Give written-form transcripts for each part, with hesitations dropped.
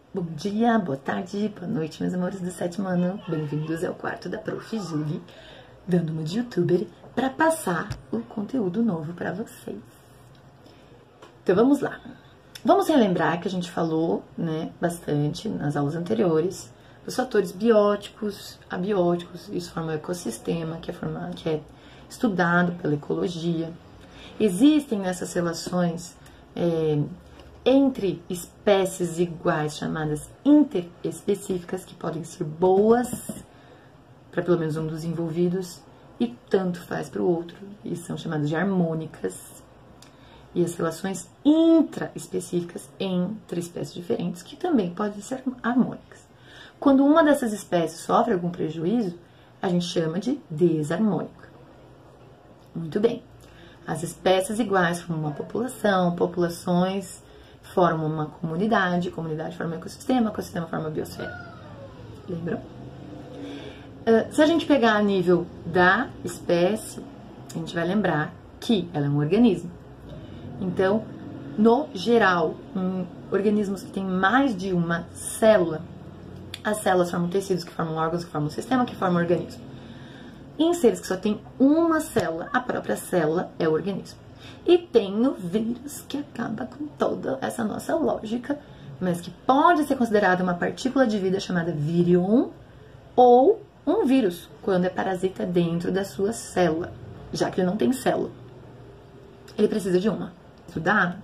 Bom dia, boa tarde, boa noite, meus amores do sétimo ano. Bem-vindos ao quarto da Prof. Julie, dando uma de youtuber para passar o conteúdo novo para vocês. Então vamos lá. Vamos relembrar que a gente falou, bastante nas aulas anteriores dos fatores bióticos, abióticos. Isso forma um ecossistema que é estudado pela ecologia. Existem nessas relações entre espécies iguais, chamadas interespecíficas, que podem ser boas para pelo menos um dos envolvidos e tanto faz para o outro, e são chamadas de harmônicas. E as relações intraespecíficas entre espécies diferentes, que também podem ser harmônicas. Quando uma dessas espécies sofre algum prejuízo, a gente chama de desarmônica. Muito bem. As espécies iguais formam uma população, populações formam uma comunidade, comunidade forma um ecossistema, ecossistema forma uma biosfera. Lembram? Se a gente pegar a nível da espécie, a gente vai lembrar que ela é um organismo. Então, no geral, organismos que têm mais de uma célula, as células formam tecidos que formam órgãos, que formam um sistema, que formam um organismo. Em seres que só tem uma célula, a própria célula é o organismo. E tem o vírus que acaba com toda essa nossa lógica, mas que pode ser considerado uma partícula de vida chamada vírion ou um vírus, quando é parasita dentro da sua célula, já que ele não tem célula. Ele precisa de uma. Estudar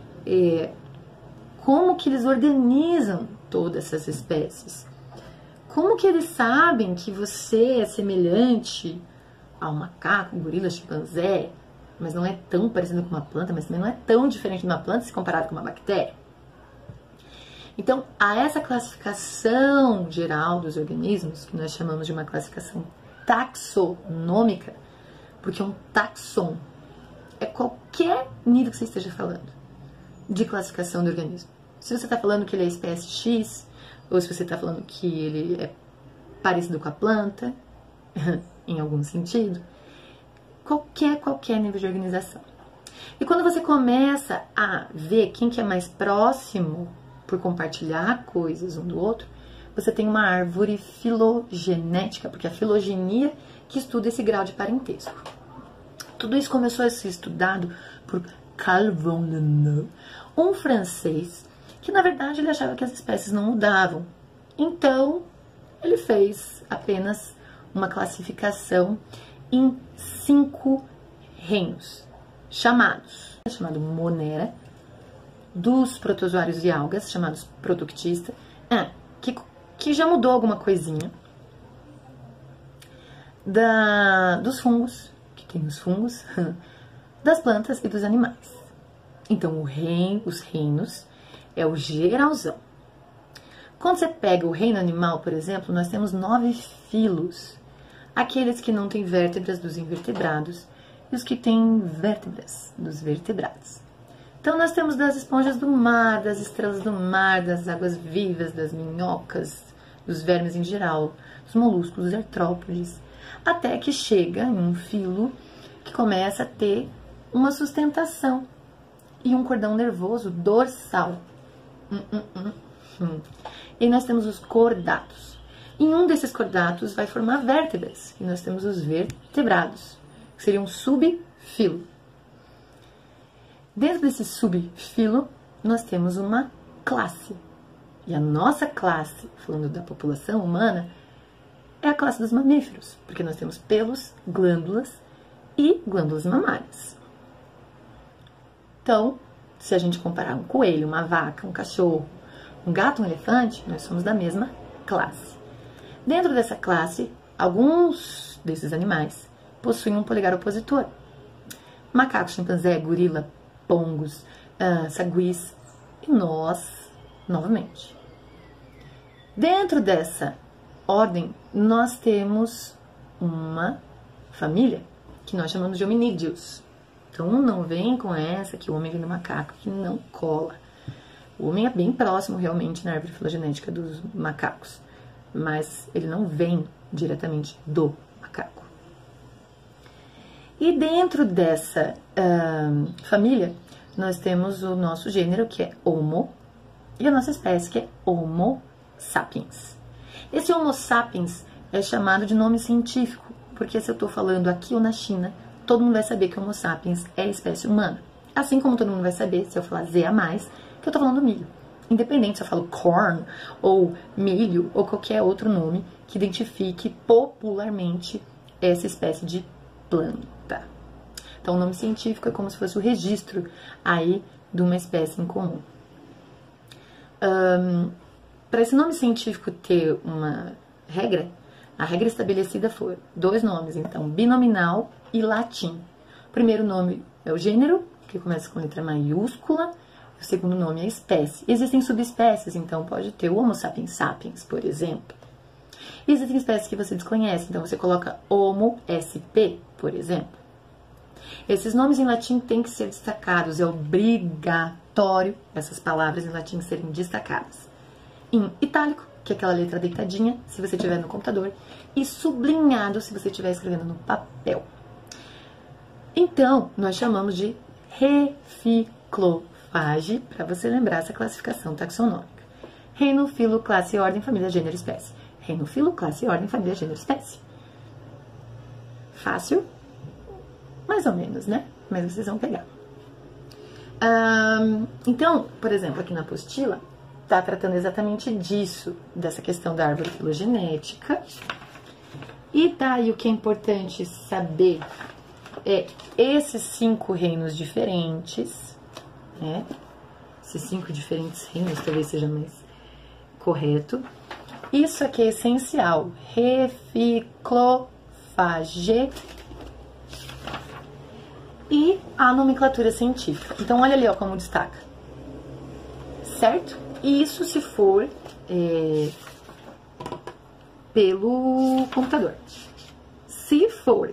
como que eles organizam todas essas espécies. Como que eles sabem que você é semelhante ao macaco, gorila, chimpanzé, mas não é tão parecido com uma planta, mas também não é tão diferente de uma planta se comparado com uma bactéria? Então, há essa classificação geral dos organismos, que nós chamamos de uma classificação taxonômica, porque um taxon é qualquer nível que você esteja falando de classificação do organismo. Se você está falando que ele é espécie X, ou se você está falando que ele é parecido com a planta, em algum sentido, qualquer nível de organização. E quando você começa a ver quem que é mais próximo por compartilhar coisas um do outro, você tem uma árvore filogenética, porque é a filogenia que estuda esse grau de parentesco. Tudo isso começou a ser estudado por Carl von Linné, um francês que, na verdade, ele achava que as espécies não mudavam. Então, ele fez apenas uma classificação em 5 reinos, chamado Monera, dos protozoários e algas, chamados Protoctista, que já mudou alguma coisinha, dos fungos, que tem os fungos, das plantas e dos animais. Então, os reinos é o geralzão. Quando você pega o reino animal, por exemplo, nós temos 9 filos. Aqueles que não têm vértebras dos invertebrados e os que têm vértebras dos vertebrados. Então, nós temos das esponjas do mar, das estrelas do mar, das águas vivas, das minhocas, dos vermes em geral, dos moluscos, dos artrópodes, até que chega em um filo que começa a ter uma sustentação e um cordão nervoso dorsal. E nós temos os cordatos. Em um desses cordatos vai formar vértebras, e nós temos os vertebrados, que seriam um subfilo. Dentro desse subfilo, nós temos uma classe. E a nossa classe, falando da população humana, é a classe dos mamíferos, porque nós temos pelos, glândulas e glândulas mamárias. Então, se a gente comparar um coelho, uma vaca, um cachorro, um gato, um elefante, nós somos da mesma classe. Dentro dessa classe, alguns desses animais possuem um polegar opositor. Macaco, chimpanzé, gorila, pongos, saguis e nós, novamente. Dentro dessa ordem, nós temos uma família que nós chamamos de hominídeos. Então, não vem com essa que o homem vem do macaco, que não cola. O homem é bem próximo, realmente, na árvore filogenética dos macacos, mas ele não vem diretamente do macaco. E dentro dessa família, nós temos o nosso gênero, que é Homo e a nossa espécie, que é Homo sapiens. Esse Homo sapiens é chamado de nome científico, porque se eu estou falando aqui ou na China, todo mundo vai saber que Homo sapiens é espécie humana. Assim como todo mundo vai saber, se eu falar Z a mais, que eu estou falando milho. Independente se eu falo corn, ou milho, ou qualquer outro nome que identifique popularmente essa espécie de planta. Então, o nome científico é como se fosse o registro aí de uma espécie em comum. Para esse nome científico ter uma regra, a regra estabelecida foi 2 nomes, então, binominal e latim. O primeiro nome é o gênero, que começa com letra maiúscula, o segundo nome é a espécie. Existem subespécies, então pode ter o Homo sapiens sapiens, por exemplo. E existem espécies que você desconhece, então você coloca Homo sp, por exemplo. Esses nomes em latim têm que ser destacados, é obrigatório essas palavras em latim serem destacadas. Em itálico, que é aquela letra deitadinha, se você tiver no computador, e sublinhado, se você estiver escrevendo no papel. Então, nós chamamos de reciclofage, para você lembrar essa classificação taxonômica. Reino, filo, classe, ordem, família, gênero, espécie. Reino, filo, classe, ordem, família, gênero, espécie. Fácil? Mais ou menos, né? Mas vocês vão pegar. Então, por exemplo, aqui na apostila, está tratando exatamente disso, dessa questão da árvore filogenética. E daí o que é importante saber é esses 5 reinos diferentes, né? Esses 5 diferentes reinos, talvez seja mais correto. Isso aqui é essencial. Reciclofage e a nomenclatura científica. Então, olha ali, ó, como destaca. Certo? E isso se for pelo computador. Se for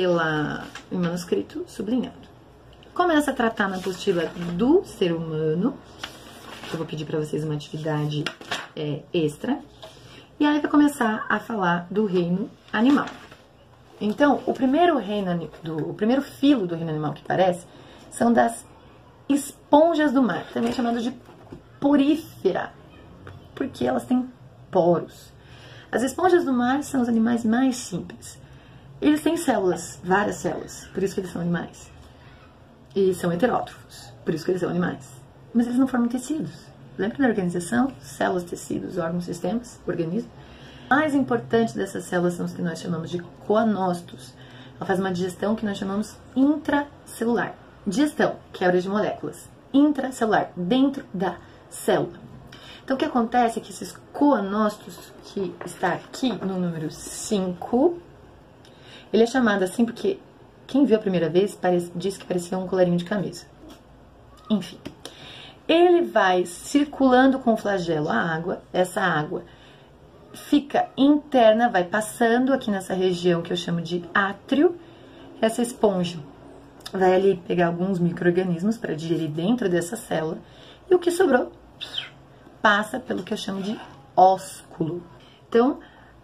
em manuscrito, sublinhado. Começa a tratar na apostila do ser humano. Eu vou pedir para vocês uma atividade extra. E aí vai começar a falar do reino animal. Então, o primeiro filo do reino animal que aparece são das esponjas do mar, também chamado de porífera, porque elas têm poros. As esponjas do mar são os animais mais simples. Eles têm células, várias células, por isso que eles são animais. E são heterótrofos, por isso que eles são animais. Mas eles não formam tecidos. Lembra da organização? Células, tecidos, órgãos, sistemas, organismo. O mais importante dessas células são os que nós chamamos de coanócitos. Ela faz uma digestão que nós chamamos intracelular. Digestão, quebra de moléculas. Intracelular, dentro da célula. Então, o que acontece é que esses coanócitos, que está aqui no número 5, ele é chamado assim porque quem viu a primeira vez disse que parecia um colarinho de camisa. Enfim, ele vai circulando com o flagelo a água, essa água fica interna, vai passando aqui nessa região que eu chamo de átrio, essa esponja vai ali pegar alguns micro-organismos para digerir dentro dessa célula, e o que sobrou passa pelo que eu chamo de ósculo. Então,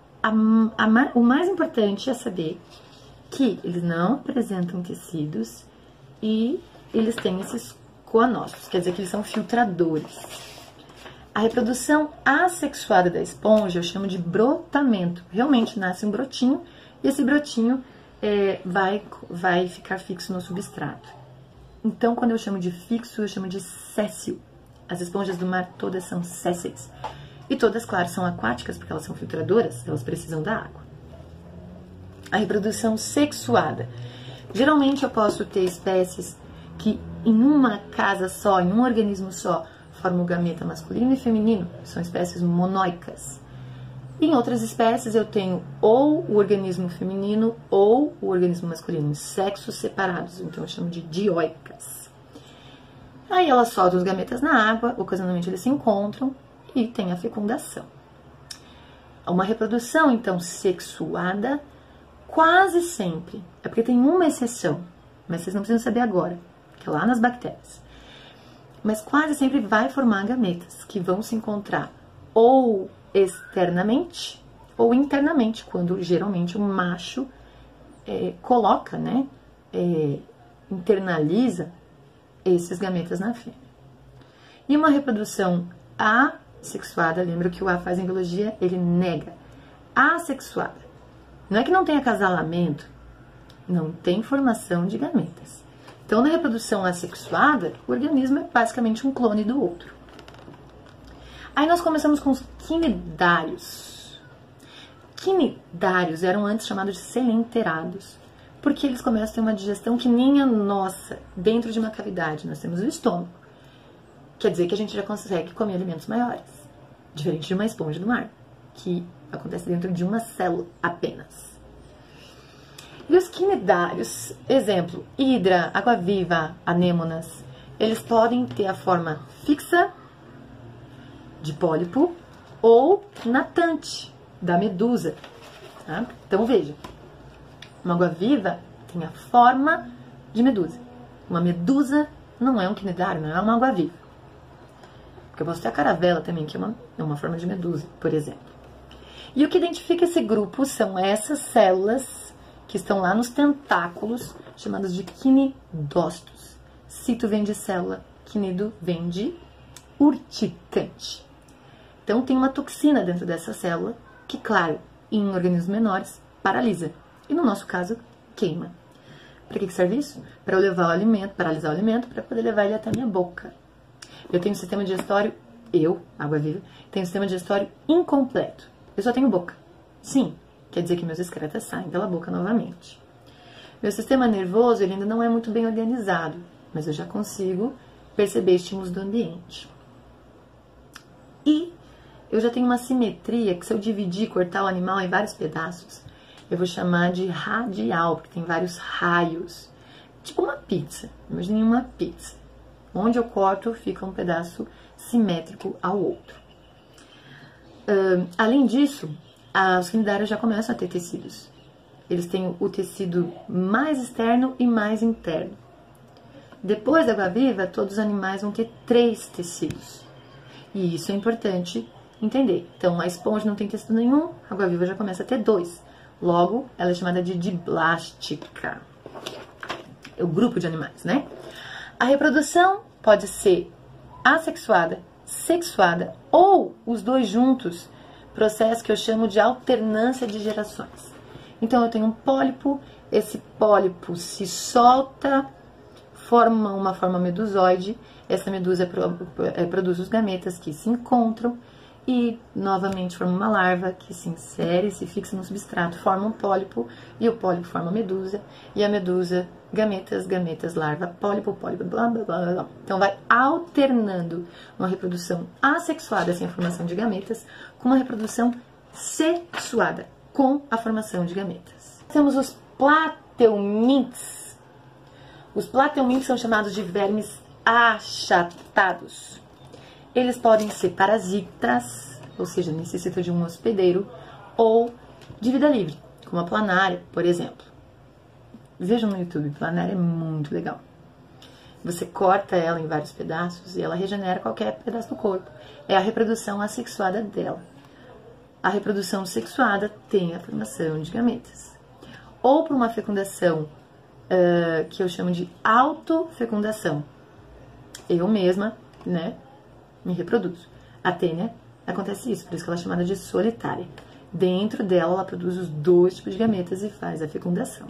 o mais importante é saber que eles não apresentam tecidos e eles têm esses coanócitos, quer dizer que eles são filtradores. A reprodução assexuada da esponja eu chamo de brotamento. Realmente nasce um brotinho e esse brotinho vai ficar fixo no substrato. Então, quando eu chamo de fixo, eu chamo de séssil. As esponjas do mar todas são sésseis. E todas, claro, são aquáticas, porque elas são filtradoras, elas precisam da água. A reprodução sexuada. Geralmente eu posso ter espécies que em uma casa só, em um organismo só, formam o gameta masculino e feminino, são espécies monóicas. Em outras espécies eu tenho ou o organismo feminino ou o organismo masculino, sexos separados, então eu chamo de dioicas. Aí elas soltam os gametas na água, ocasionalmente eles se encontram e tem a fecundação. Uma reprodução, então, sexuada, quase sempre, é porque tem uma exceção, mas vocês não precisam saber agora, que é lá nas bactérias. Mas quase sempre vai formar gametas, que vão se encontrar ou externamente ou internamente, quando geralmente o macho coloca, né, internaliza esses gametas na fêmea. E uma reprodução assexuada, lembra que o A faz em biologia, ele nega. Assexuada. Não é que não tem acasalamento, não tem formação de gametas. Então, na reprodução assexuada, o organismo é basicamente um clone do outro. Aí nós começamos com os quinidários. Quinidários eram antes chamados de selenterados, porque eles começam a ter uma digestão que nem a nossa, dentro de uma cavidade. Nós temos o estômago. Quer dizer que a gente já consegue comer alimentos maiores, diferente de uma esponja do mar, que acontece dentro de uma célula apenas. E os quinidários, exemplo, hidra, água-viva, anêmonas, eles podem ter a forma fixa de pólipo ou natante da medusa. Tá? Então veja, uma água-viva tem a forma de medusa. Uma medusa não é um quinidário, não é uma água-viva. Porque eu posso ter a caravela também, que é uma forma de medusa, por exemplo. E o que identifica esse grupo são essas células que estão lá nos tentáculos, chamadas de quinidócitos. Cito vem de célula, quinido vem de urticante. Então tem uma toxina dentro dessa célula que, claro, em organismos menores, paralisa. E no nosso caso, queima. Para que serve isso? Para eu levar o alimento, paralisar o alimento, para poder levar ele até a minha boca. Eu tenho um sistema digestório, água-viva, tenho um sistema digestório incompleto. Eu só tenho boca. Sim, quer dizer que meus excretas saem pela boca novamente. Meu sistema nervoso ele ainda não é muito bem organizado, mas eu já consigo perceber estímulos do ambiente. E eu já tenho uma simetria que se eu dividir, cortar o animal em vários pedaços, eu vou chamar de radial, porque tem vários raios. Tipo uma pizza. Imagine uma pizza. Onde eu corto, fica um pedaço simétrico ao outro. Além disso, os quinidários já começam a ter tecidos. Eles têm o tecido mais externo e mais interno. Depois da água-viva, todos os animais vão ter 3 tecidos. E isso é importante entender. Então, a esponja não tem tecido nenhum, a água-viva já começa a ter 2. Logo, ela é chamada de diblástica. É o grupo de animais, né? A reprodução pode ser assexuada, sexuada ou os dois juntos, processo que eu chamo de alternância de gerações. Então eu tenho um pólipo, esse pólipo se solta, forma uma forma medusoide, essa medusa produz os gametas que se encontram e novamente forma uma larva que se insere, se fixa no substrato, forma um pólipo e o pólipo forma a medusa e a medusa gametas, gametas, larva, pólipo, pólipo, blá, blá, blá, blá. Então vai alternando uma reprodução assexuada sem a formação de gametas com uma reprodução sexuada com a formação de gametas. Temos os plateumintes. Os plateumintes são chamados de vermes achatados. Eles podem ser parasitas, ou seja, necessitam de um hospedeiro, ou de vida livre, como a planária, por exemplo. Vejam no YouTube, planária é muito legal. Você corta ela em vários pedaços e ela regenera qualquer pedaço do corpo. É a reprodução assexuada dela. A reprodução sexuada tem a formação de gametas. Ou por uma fecundação que eu chamo de autofecundação. Eu mesma, né, me reproduzo. A tênia acontece isso, por isso que ela é chamada de solitária. Dentro dela, ela produz os 2 tipos de gametas e faz a fecundação.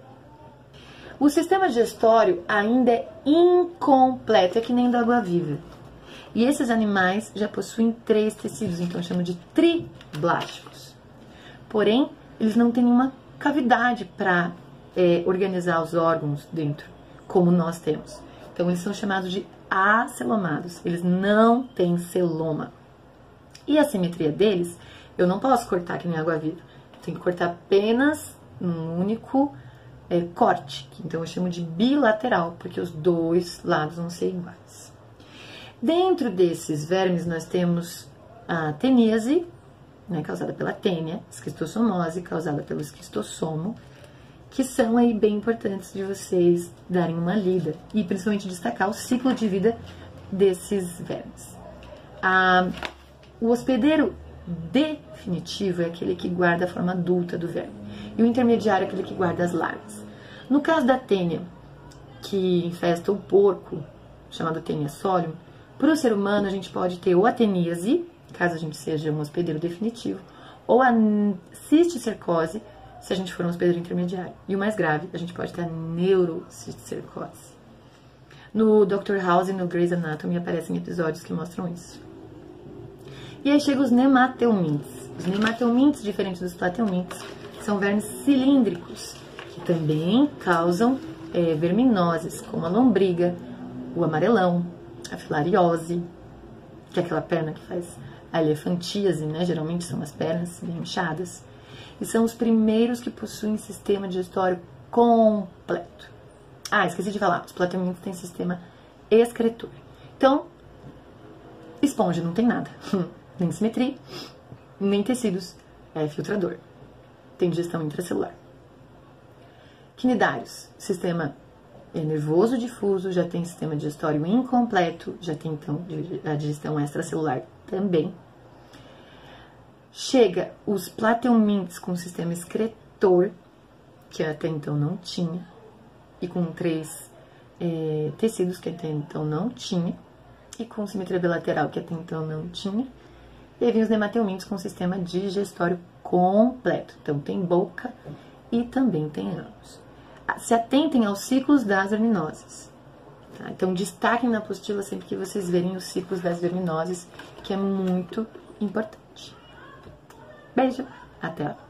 O sistema digestório ainda é incompleto, é que nem da água-viva. E esses animais já possuem 3 tecidos, então eu chamo de triblásticos. Porém, eles não têm nenhuma cavidade para organizar os órgãos dentro, como nós temos. Então, eles são chamados de acelomados, eles não têm celoma. E a simetria deles, eu não posso cortar que nem água-viva. Tenho que cortar apenas num único corte, que então eu chamo de bilateral, porque os 2 lados vão ser iguais. Dentro desses vermes, nós temos a teníase, né, causada pela tênia, esquistossomose, causada pelo esquistossomo, que são aí bem importantes de vocês darem uma lida e principalmente destacar o ciclo de vida desses vermes. O hospedeiro definitivo é aquele que guarda a forma adulta do verme e o intermediário é aquele que guarda as larvas. No caso da tênia, que infesta o porco, chamado Taenia solium, Para o ser humano, a gente pode ter ou a teníase, caso a gente seja um hospedeiro definitivo, ou a cisticercose, se a gente for um hospedeiro intermediário. E o mais grave, a gente pode ter a neurocisticercose. No Dr. House e no Grey's Anatomy aparecem episódios que mostram isso. E aí chegam os nemateumintes. Os nemateumintes, diferentes dos plateumintes, são vermes cilíndricos, que também causam verminoses, como a lombriga, o amarelão, a filariose, que é aquela perna que faz a elefantíase, né? Geralmente são as pernas bem inchadas. E são os primeiros que possuem sistema digestório completo. Ah, esqueci de falar, os plateumintes têm sistema excretor. Então, esponja não tem nada, nem simetria, nem tecidos, é filtrador. Tem digestão intracelular. Quinidários, sistema nervoso difuso, já tem sistema digestório incompleto, já tem então a digestão extracelular também. Chega os plateumintes com sistema excretor, que até então não tinha, e com 3 tecidos, que até então não tinha, e com simetria bilateral, que até então não tinha. E aí vem os nemateumintes com sistema digestório completo. Então tem boca e também tem ânus. Se atentem aos ciclos das verminoses. Tá? Então destaquem na apostila sempre que vocês verem os ciclos das verminoses, que é muito importante. Beijo, até lá.